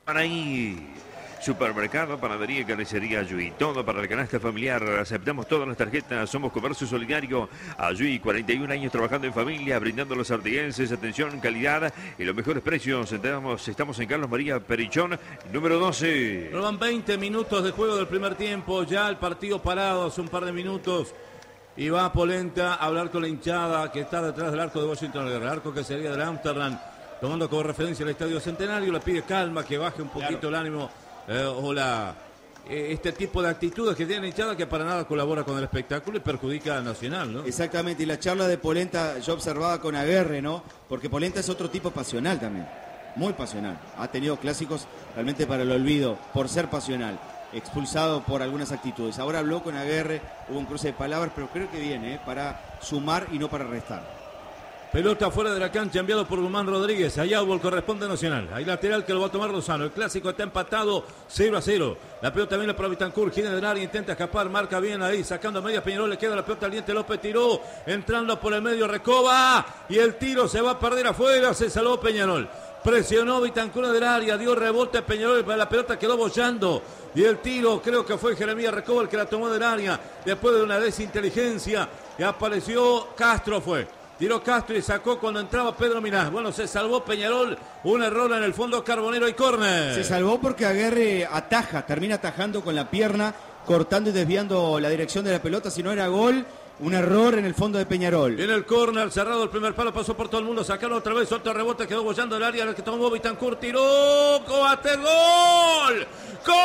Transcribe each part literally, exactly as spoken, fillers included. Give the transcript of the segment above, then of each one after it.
Ahí, supermercado, panadería, carnicería Ayuí, todo para la canasta familiar, aceptamos todas las tarjetas, somos Comercio Solidario, Ayuí, cuarenta y un años trabajando en familia, brindando a los artiguenses, atención, calidad y los mejores precios. Estamos, estamos en Carlos María Perichón, número doce. Roban veinte minutos de juego del primer tiempo, ya el partido parado hace un par de minutos. Y va Polenta a hablar con la hinchada que está detrás del arco de Washington, el arco que sería del Amsterdam, tomando como referencia el Estadio Centenario. Le pide calma, que baje un poquito claro. el ánimo eh, o la, eh, este tipo de actitudes que tiene la hinchada, que para nada colabora con el espectáculo y perjudica a Nacional, ¿no? Exactamente, y la charla de Polenta yo observaba con Aguerre, ¿no? Porque Polenta es otro tipo pasional también, muy pasional. Ha tenido clásicos realmente para el olvido por ser pasional, expulsado por algunas actitudes. Ahora habló con Aguerre, hubo un cruce de palabras, pero creo que viene ¿eh? para sumar y no para restar. Pelota fuera de la cancha, enviado por Guzmán Rodríguez. Allá hubo el corresponde Nacional. Hay lateral que lo va a tomar Lozano. El clásico está empatado cero a cero. La pelota viene para Betancur. Gira del área, intenta escapar. Marca bien ahí. Sacando a media Peñarol. Le queda la pelota al Diente López. Tiró. Entrando por el medio Recoba. Y el tiro se va a perder afuera. Se salvó Peñarol. Presionó Betancur del área. Dio rebote Peñarol. La pelota quedó bollando. Y el tiro, creo que fue Jeremías Recoba el que la tomó del área. Después de una desinteligencia. Y apareció Castro fue. Tiró Castro y sacó cuando entraba Pedro Minás. Bueno, se salvó Peñarol. Un error en el fondo Carbonero y córner. Se salvó porque Aguerre ataja, termina atajando con la pierna, cortando y desviando la dirección de la pelota. Si no era gol, un error en el fondo de Peñarol. Viene el córner, cerrado el primer palo, pasó por todo el mundo. Sacaron otra vez, otro rebote, quedó bollando el área. El que tomó Betancur, tiró. Coate, gol. ¡Gol!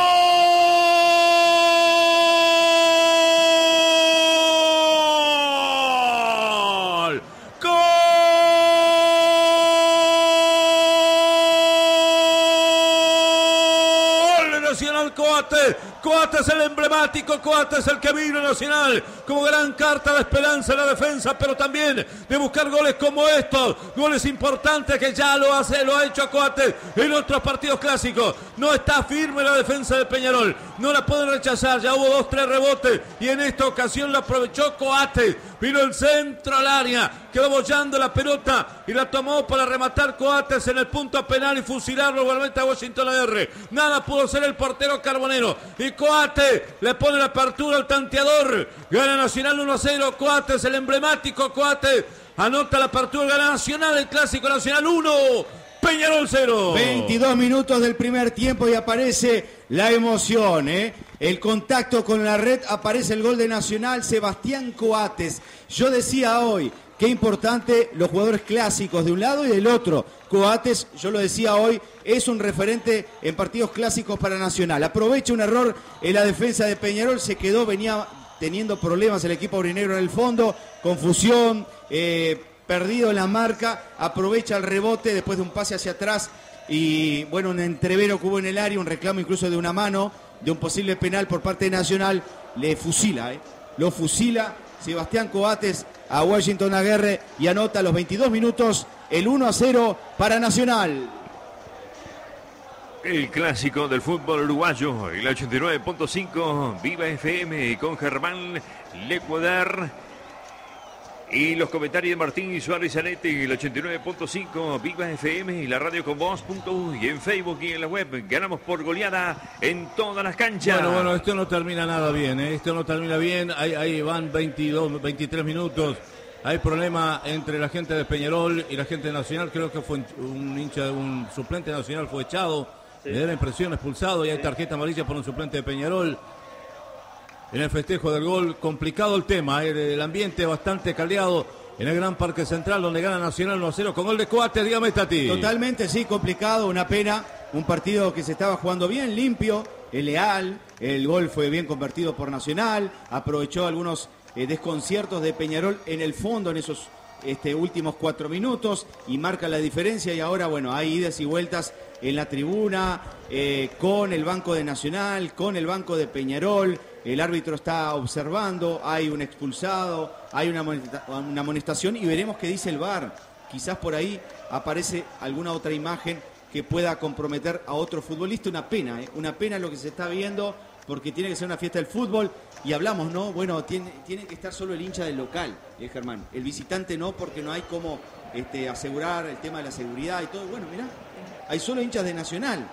Coate, Coate es el emblemático, Coate es el que vino Nacional como gran carta de esperanza en la defensa, pero también de buscar goles como estos, goles importantes que ya lo hace, lo ha hecho Coate en otros partidos clásicos. No está firme la defensa de Peñarol, no la pueden rechazar, ya hubo dos, tres rebotes y en esta ocasión lo aprovechó Coate, vino el centro al área, quedó bollando la pelota y la tomó para rematar Coates en el punto penal y fusilarlo igualmente a Washington A R. Nada pudo ser el portero Carbonero y Coate le pone la apertura al tanteador. Gana Nacional uno a cero. Coates, el emblemático Coate, anota la apertura, gana Nacional, el clásico Nacional uno, Peñarol cero. veintidós minutos del primer tiempo y aparece la emoción, ¿eh? El contacto con la red, aparece el gol de Nacional, Sebastián Coates. Yo decía hoy, qué importante los jugadores clásicos de un lado y del otro. Coates, yo lo decía hoy, es un referente en partidos clásicos para Nacional. Aprovecha un error en la defensa de Peñarol, se quedó, venía teniendo problemas el equipo aurinegro en el fondo, confusión, eh, perdido en la marca, aprovecha el rebote después de un pase hacia atrás y bueno, un entrevero que hubo en el área, un reclamo incluso de una mano, de un posible penal por parte de Nacional, le fusila, eh, lo fusila Sebastián Coates a Washington Aguerre y anota a los veintidós minutos el uno a cero para Nacional. El clásico del fútbol uruguayo, el ochenta y nueve punto cinco, Viva F M con Germán Lecuadar. Y los comentarios de Martín Suárez Zanetti, el ochenta y nueve punto cinco, Viva F M y la radio con vos punto u y en Facebook y en la web. Ganamos por goleada en todas las canchas. Bueno, bueno, esto no termina nada bien, ¿eh? Esto no termina bien. Ahí, ahí van veintidós, veintitrés minutos. Hay problema entre la gente de Peñarol y la gente de Nacional. Creo que fue un hincha, un suplente nacional fue echado. Sí. Le da la impresión, expulsado y hay tarjeta amarilla por un suplente de Peñarol. En el festejo del gol, complicado el tema, ¿eh? El ambiente bastante caldeado en el Gran Parque Central, donde gana Nacional uno a cero con gol de Coates. Dígame, Tati. Totalmente, sí, complicado, una pena. Un partido que se estaba jugando bien, limpio, leal. El gol fue bien convertido por Nacional. Aprovechó algunos eh, desconciertos de Peñarol en el fondo en esos este, últimos cuatro minutos y marca la diferencia. Y ahora, bueno, hay idas y vueltas en la tribuna, eh, con el banco de Nacional, con el banco de Peñarol. El árbitro está observando, hay un expulsado, hay una, una amonestación y veremos qué dice el V A R. Quizás por ahí aparece alguna otra imagen que pueda comprometer a otro futbolista. Una pena, ¿eh? Una pena lo que se está viendo, porque tiene que ser una fiesta del fútbol. Y hablamos, ¿no? Bueno, tiene, tiene que estar solo el hincha del local, ¿eh, Germán? El visitante no, porque no hay cómo este, asegurar el tema de la seguridad y todo. Bueno, mirá, hay solo hinchas de Nacional.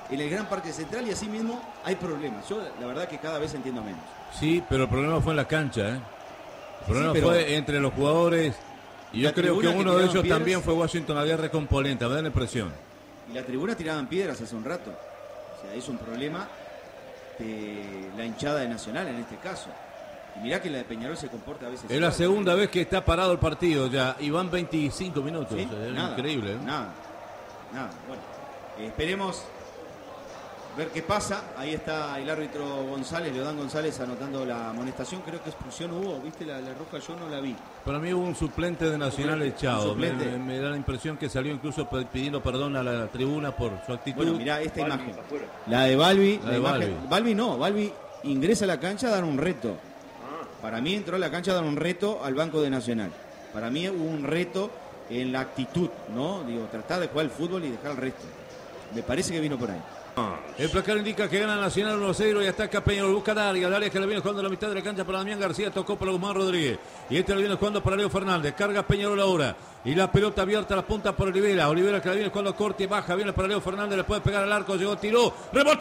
en el Gran Parque Central y así mismo hay problemas. Yo la verdad que cada vez entiendo menos. Sí, pero el problema fue en la cancha, ¿eh? El problema sí, fue entre los jugadores y yo creo que uno que de ellos piedras, también fue Washington Aguirre con Polenta, me da la impresión. Y la tribuna tiraban piedras hace un rato. O sea, es un problema de la hinchada de Nacional en este caso. Y mirá que la de Peñarol se comporta a veces. Es la segunda vez que está parado el partido ya y van veinticinco minutos. ¿Sí? O sea, es nada, increíble. ¿eh? Nada, nada. Bueno, eh, esperemos ver qué pasa. Ahí está el árbitro González, Leodán González, anotando la amonestación. Creo que expulsión hubo, ¿viste? La, la roja yo no la vi. Para mí hubo un suplente de Nacional Suplente, echado. Me, suplente. me- me da la impresión que salió incluso pidiendo perdón a la tribuna por su actitud. Bueno, mirá esta imagen. La de Balbi. La de imagen- Balbi. Balbi no, Balbi ingresa a la cancha a dar un reto. Para mí entró a la cancha a dar un reto al Banco de Nacional. Para mí hubo un reto en la actitud, ¿no? Digo, tratar de jugar el fútbol y dejar el resto. Me parece que vino por ahí. El placar indica que gana Nacional uno a cero y ataca Peñarol, busca Daria, Daria que le viene jugando a la mitad de la cancha para Damián García, tocó para Guzmán Rodríguez y este le viene jugando para Leo Fernández, carga Peñarol ahora y la pelota abierta a la punta por Olivera, Olivera que le viene jugando corte, baja, viene para Leo Fernández, le puede pegar al arco, llegó, tiró, rebotó,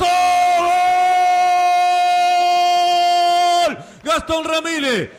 ¡gol! Gastón Ramírez,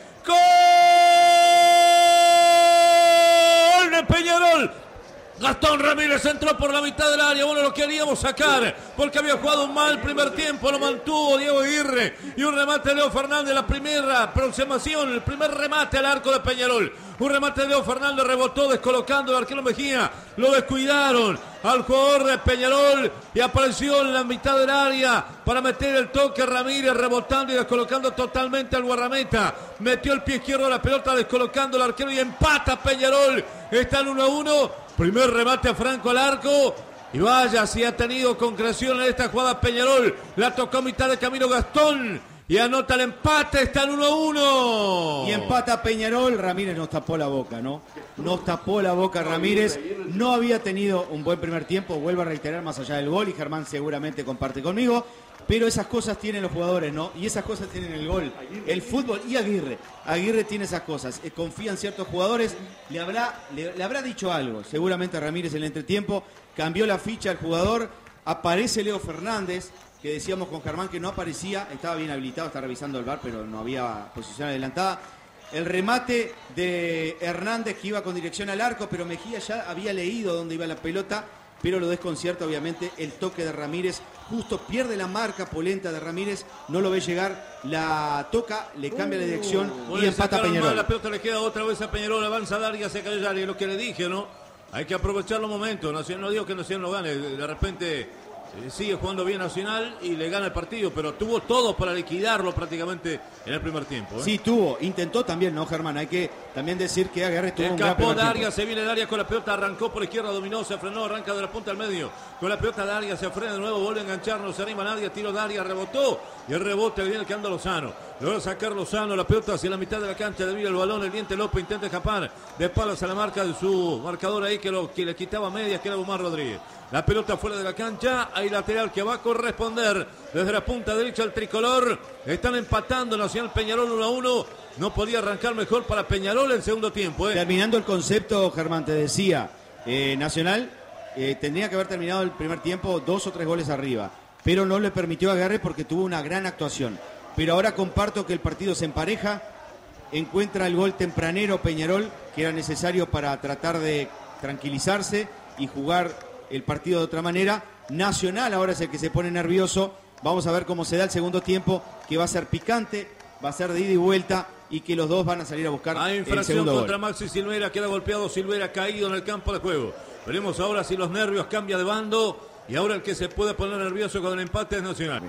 ¡gol de Peñarol! Gastón Ramírez entró por la mitad del área, bueno, lo queríamos sacar porque había jugado un mal primer tiempo, lo mantuvo Diego Aguirre y un remate de Leo Fernández, la primera aproximación, el primer remate al arco de Peñarol, un remate de Leo Fernández, rebotó descolocando al arquero Mejía, lo descuidaron al jugador de Peñarol y apareció en la mitad del área para meter el toque Ramírez, rebotando y descolocando totalmente al guardameta, metió el pie izquierdo a la pelota descolocando al arquero y empata Peñarol, está en uno a uno. Primer remate a Franco al arco. Y vaya si ha tenido concreción en esta jugada Peñarol. La tocó a mitad de camino Gastón. Y anota el empate. Está en uno a uno. Y empata Peñarol. Ramírez nos tapó la boca, ¿no? Nos tapó la boca Ramírez. No había tenido un buen primer tiempo. Vuelvo a reiterar más allá del gol. Y Germán seguramente comparte conmigo. Pero esas cosas tienen los jugadores, ¿no? Y esas cosas tienen el gol, el fútbol y Aguirre. Aguirre tiene esas cosas. Eh, confía en ciertos jugadores. Le habrá, le, le habrá dicho algo. Seguramente Ramírez en el entretiempo. Cambió la ficha al jugador. Aparece Leo Fernández, que decíamos con Germán que no aparecía. Estaba bien habilitado, está revisando el V A R, pero no había posición adelantada. El remate de Hernández que iba con dirección al arco, pero Mejía ya había leído dónde iba la pelota. Pero lo desconcierta obviamente el toque de Ramírez, justo pierde la marca Polenta de Ramírez, no lo ve llegar, la toca, le cambia la dirección Bueno, y empata sacaron mal, Peñarol. la pelota le queda otra vez a Peñarol, avanza Daria, se cae Daria, lo que le dije, ¿no? Hay que aprovechar los momentos, Nacional, no digo que Nacional no gane, de repente eh, sigue jugando bien Nacional y le gana el partido, pero tuvo todo para liquidarlo prácticamente en el primer tiempo. ¿eh? Sí, tuvo, intentó también, ¿no, Germán? Hay que también decir que Aguirre tuvo un gran Escapó primer Daria, tiempo. se viene Daria con la pelota, arrancó por izquierda, dominó, se frenó, arranca de la punta al medio. Con la pelota Daria se frena de nuevo, vuelve a enganchar, no se anima nadie, tiro Daria, rebotó y el rebote le viene quedando Lozano. Logra sacar Lozano, la pelota hacia la mitad de la cancha, desvía el balón, el diente López intenta escapar de palas a la marca de su marcador ahí que, lo, que le quitaba medias, que era Guzmán Rodríguez. La pelota fuera de la cancha, hay lateral que va a corresponder desde la punta derecha al tricolor. Están empatando Nacional Peñarol uno a uno. No podía arrancar mejor para Peñarol el segundo tiempo. ¿eh? Terminando el concepto, Germán, te decía, eh, Nacional eh, tendría que haber terminado el primer tiempo dos o tres goles arriba, pero no le permitió a Aguirre porque tuvo una gran actuación. Pero ahora comparto que el partido se empareja, encuentra el gol tempranero Peñarol, que era necesario para tratar de tranquilizarse y jugar el partido de otra manera. Nacional ahora es el que se pone nervioso. Vamos a ver cómo se da el segundo tiempo, que va a ser picante, va a ser de ida y vuelta y que los dos van a salir a buscar Hay el infracción segundo contra gol. Maxi Silveira, queda golpeado Silveira, caído en el campo de juego. Veremos ahora si los nervios cambian de bando y ahora el que se puede poner nervioso con el empate es Nacional.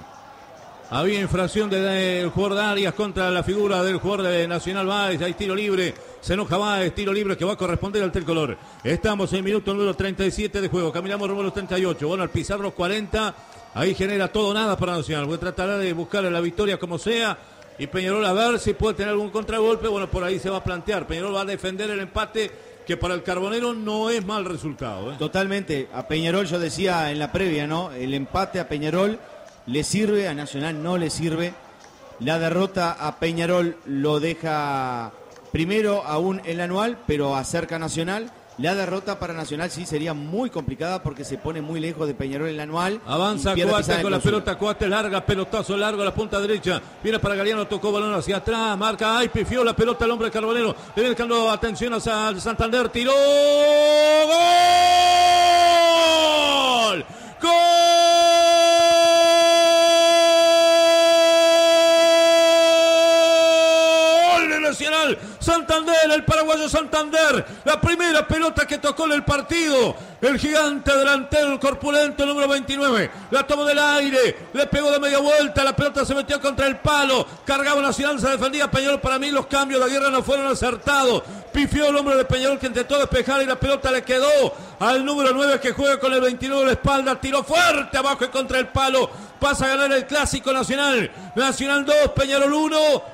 Había infracción del jugador de Arias contra la figura del jugador de Nacional Báez. Hay tiro libre, se enoja Báez, tiro libre que va a corresponder al tricolor. Estamos en el minuto número treinta y siete de juego, caminamos rumbo a los treinta y ocho. Bueno, al pisar los cuarenta, ahí genera todo nada para Nacional. Voy a tratar de buscar la victoria como sea. Y Peñarol a ver si puede tener algún contragolpe. Bueno, por ahí se va a plantear. Peñarol va a defender el empate, que para el Carbonero no es mal resultado. ¿eh? Totalmente. A Peñarol, yo decía en la previa, ¿no? El empate a Peñarol le sirve, a Nacional no le sirve. La derrota a Peñarol lo deja primero aún el anual, pero acerca a Nacional. La derrota para Nacional sí sería muy complicada porque se pone muy lejos de Peñarol en el anual. Avanza Coates con la pelota, Coates larga, pelotazo largo a la punta derecha. Viene para Galeano, tocó balón hacia atrás, marca, ay, pifió la pelota el hombre Carbonero. Le viene buscando atención a Santander, tiró. ¡Gol! ¡Gol! Nacional, Santander, el paraguayo Santander, la primera pelota que tocó en el partido, el gigante delantero, el corpulento, el número veintinueve, la tomó del aire, le pegó de media vuelta, la pelota se metió contra el palo, cargaba Nacional, se defendía Peñarol. Para mí los cambios de Aguirre no fueron acertados, pifió el hombre de Peñarol que intentó despejar y la pelota le quedó al número nueve que juega con el veintinueve a la espalda, tiró fuerte abajo y contra el palo, pasa a ganar el clásico Nacional, Nacional dos, Peñarol uno,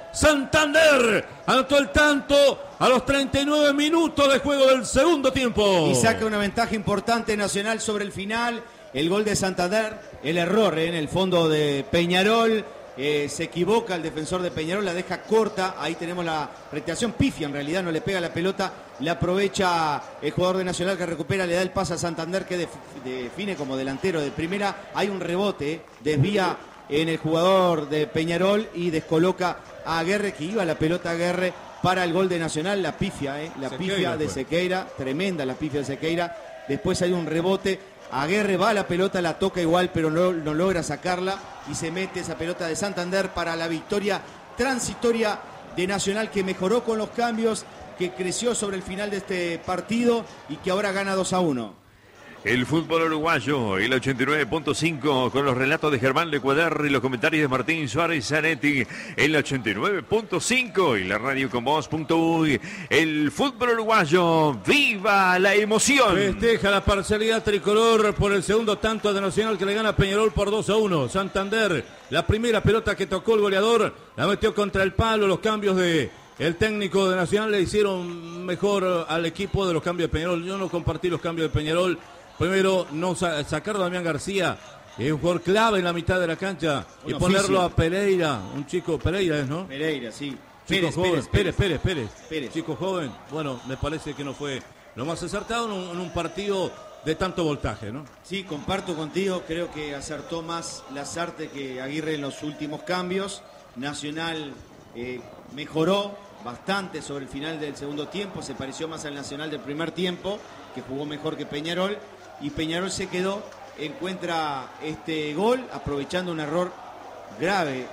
Santander anotó el tanto a los treinta y nueve minutos de juego del segundo tiempo. Y saca una ventaja importante Nacional sobre el final. El gol de Santander, el error eh, en el fondo de Peñarol. Eh, se equivoca el defensor de Peñarol, la deja corta. Ahí tenemos la recreación, pifia en realidad, no le pega la pelota. La aprovecha el jugador de Nacional que recupera, le da el pase a Santander que def define como delantero de primera. Hay un rebote, eh, desvía en el jugador de Peñarol y descoloca a Aguirre, que iba la pelota a Aguirre para el gol de Nacional. La pifia, eh, la Sequeira pifia de fue. Sequeira, tremenda la pifia de Sequeira. Después hay un rebote, Aguirre va a la pelota, la toca igual, pero no, no logra sacarla y se mete esa pelota de Santander para la victoria transitoria de Nacional, que mejoró con los cambios, que creció sobre el final de este partido y que ahora gana dos a uno. El fútbol uruguayo, el ochenta y nueve punto cinco, con los relatos de Germán Lecuader y los comentarios de Martín Suárez Zanetti, el ochenta y nueve punto cinco y la radio con voz punto uy. El fútbol uruguayo, ¡viva la emoción! Festeja la parcialidad tricolor por el segundo tanto de Nacional, que le gana a Peñarol por dos a uno. Santander, la primera pelota que tocó el goleador, la metió contra el palo. Los cambios de el técnico de Nacional le hicieron mejor al equipo de los cambios de Peñarol. Yo no compartí los cambios de Peñarol. Primero, no sacar a Damián García, es un jugador clave en la mitad de la cancha, un y ponerlo oficio. A Pereira, un chico, Pereira es, ¿no? Pereira, sí. Chico Pérez, joven, Pérez, Pérez, Pérez, Pérez, Pérez. Chico joven, bueno, me parece que no fue lo más acertado en un, en un partido de tanto voltaje, ¿no? Sí, comparto contigo, creo que acertó más Lazarte que Aguirre en los últimos cambios. Nacional eh, mejoró bastante sobre el final del segundo tiempo, se pareció más al Nacional del primer tiempo, que jugó mejor que Peñarol. Y Peñarol se quedó, encuentra este gol, aprovechando un error grave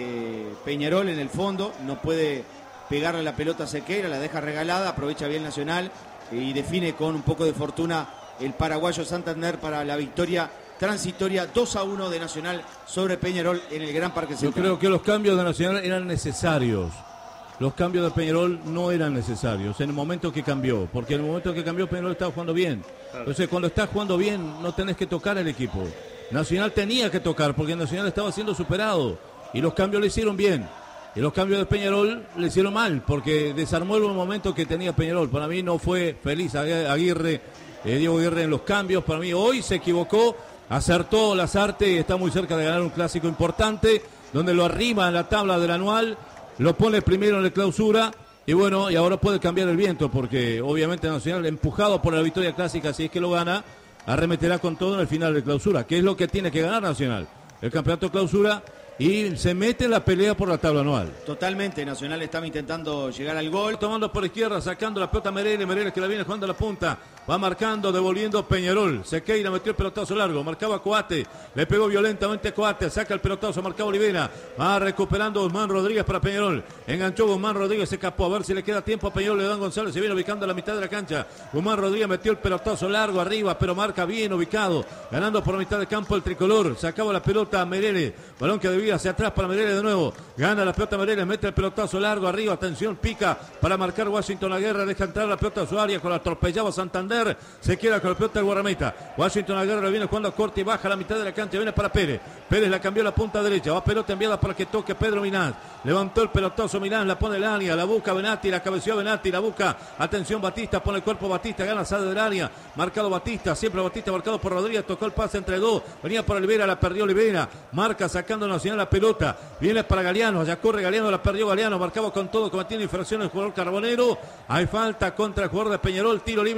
de Peñarol en el fondo, no puede pegarle la pelota a Sequeira, la deja regalada, aprovecha bien Nacional y define con un poco de fortuna el paraguayo Santander para la victoria transitoria dos a uno de Nacional sobre Peñarol en el Gran Parque Central. Yo creo que los cambios de Nacional eran necesarios. Los cambios de Peñarol no eran necesarios en el momento que cambió, porque en el momento que cambió Peñarol estaba jugando bien. Entonces cuando estás jugando bien no tenés que tocar el equipo. Nacional tenía que tocar porque Nacional estaba siendo superado y los cambios le hicieron bien. Y los cambios de Peñarol le hicieron mal porque desarmó el momento que tenía Peñarol. Para mí no fue feliz Aguirre, eh, Diego Aguirre en los cambios. Para mí hoy se equivocó, acertó Lazarte y está muy cerca de ganar un clásico importante donde lo arrima en la tabla del anual. Lo pone primero en la clausura y bueno, y ahora puede cambiar el viento porque obviamente Nacional, empujado por la victoria clásica, si es que lo gana, arremeterá con todo en el final de clausura, que es lo que tiene que ganar Nacional, el campeonato de clausura, y se mete en la pelea por la tabla anual. Totalmente, Nacional estaba intentando llegar al gol. Tomando por izquierda, sacando la pelota a Mereles, Mereles que la viene jugando a la punta, va marcando, devolviendo Peñarol. Sequeira metió el pelotazo largo, marcaba Coate, le pegó violentamente a Coate, saca el pelotazo, marcaba Olivera, va recuperando Guzmán Rodríguez para Peñarol, enganchó Guzmán Rodríguez, se escapó, a ver si le queda tiempo a Peñarol. León González se viene ubicando a la mitad de la cancha, Guzmán Rodríguez metió el pelotazo largo arriba, pero marca bien ubicado, ganando por la mitad de campo el tricolor, sacaba la pelota a Mereles, balón que debía hacia atrás para Mereles de nuevo, gana la pelota Mereles, mete el pelotazo largo arriba, atención, pica para marcar Washington Aguirre, deja entrar la pelota a su área, con la atropellaba Santander, se queda con la pelota el guardameta, Washington Aguirre viene jugando a corte y baja a la mitad de la cancha, viene para Pérez, Pérez la cambió a la punta derecha, va pelota enviada para que toque Pedro Milán, levantó el pelotazo Milán, la pone el área, la busca Benatti, la cabeció Benatti, la busca, atención Batista, pone el cuerpo Batista, gana, sale del área, marcado Batista, siempre Batista marcado por Rodríguez, tocó el pase entre dos, venía por Olivera, la perdió Olivera, marca sacando Nacional la pelota, viene para Galeano, allá corre Galeano, la perdió Galeano, marcaba con todo, cometiendo infracciones el jugador Carbonero, hay falta contra el jugador de Peñarol, tiro libre y tarjeta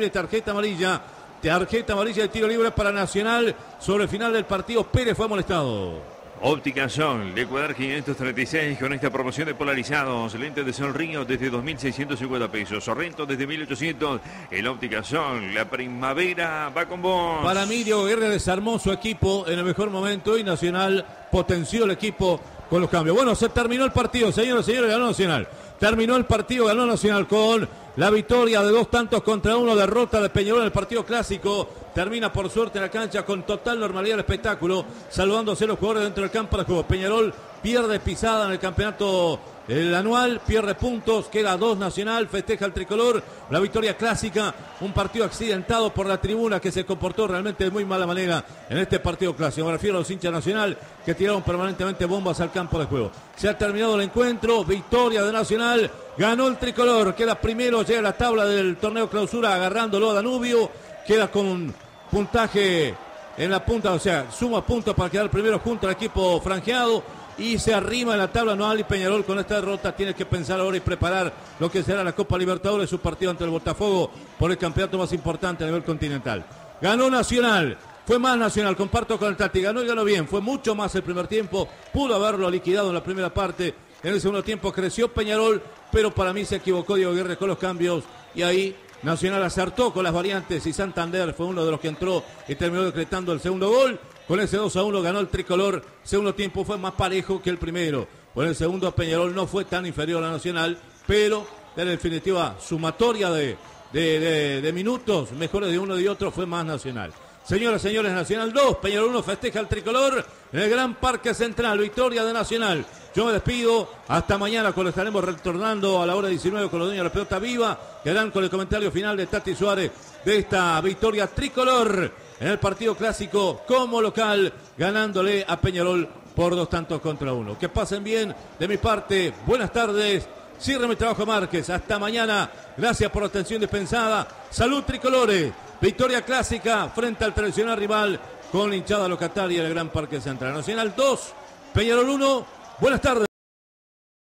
tarjeta amarilla. Tarjeta amarilla de tiro libre para Nacional. Sobre el final del partido, Pérez fue molestado. Óptica Sol, Lecuadar quinientos treinta y seis con esta promoción de polarizados. Lentes de Sol Río desde dos mil seiscientos cincuenta pesos. Sorrento desde mil ochocientos. El Óptica Sol, la primavera va con vos. Para mí, Diego Guerra desarmó su equipo en el mejor momento y Nacional potenció el equipo con los cambios. Bueno, se terminó el partido, señores y señores, ganó Nacional. Terminó el partido, ganó Nacional con la victoria de dos tantos contra uno, derrota de Peñarol en el partido clásico. Termina por suerte en la cancha con total normalidad el espectáculo, saludándose los jugadores dentro del campo de juego. Peñarol pierde pisada en el campeonato el anual, pierde puntos, queda dos Nacional, festeja el tricolor, la victoria clásica, un partido accidentado por la tribuna que se comportó realmente de muy mala manera en este partido clásico. Me refiero a los hinchas Nacional que tiraron permanentemente bombas al campo de juego. Se ha terminado el encuentro, victoria de Nacional, ganó el tricolor, queda primero, llega a la tabla del torneo clausura agarrándolo a Danubio, queda con puntaje en la punta, o sea, suma puntos para quedar primero junto al equipo franjeado. Y se arrima en la tabla anual y Peñarol con esta derrota tiene que pensar ahora y preparar lo que será la Copa Libertadores, su partido ante el Botafogo por el campeonato más importante a nivel continental. Ganó Nacional, fue más Nacional, comparto con el Tati, ganó y ganó bien, fue mucho más el primer tiempo, pudo haberlo liquidado en la primera parte, en el segundo tiempo creció Peñarol, pero para mí se equivocó Diego Guerra con los cambios y ahí Nacional acertó con las variantes y Santander fue uno de los que entró y terminó decretando el segundo gol. Con ese dos a uno ganó el tricolor. Segundo tiempo fue más parejo que el primero. Con el segundo Peñarol no fue tan inferior a Nacional, pero en definitiva sumatoria de, de, de, de minutos, mejores de uno y de otro, fue más Nacional. Señoras y señores, Nacional dos, Peñarol uno, festeja el tricolor en el Gran Parque Central. Victoria de Nacional. Yo me despido. Hasta mañana cuando estaremos retornando a la hora diecinueve con los dueños de la pelota viva. Quedarán con el comentario final de Tati Suárez de esta victoria tricolor en el partido clásico como local, ganándole a Peñarol por dos tantos contra uno. Que pasen bien de mi parte. Buenas tardes. Cierre mi trabajo, Márquez. Hasta mañana. Gracias por la atención dispensada. Salud, tricolores. Victoria clásica frente al tradicional rival con la hinchada locataria del Gran Parque Central. Nacional dos, Peñarol uno. Buenas tardes.